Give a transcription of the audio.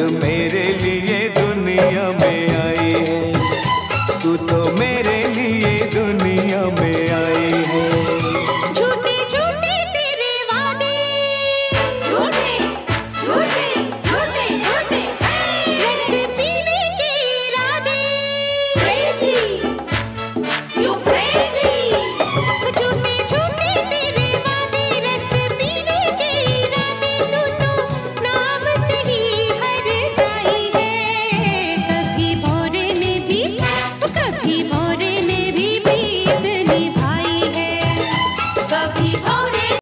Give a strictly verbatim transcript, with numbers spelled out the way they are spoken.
मेरे लिए दुनिया में आई है। तू तो मेरे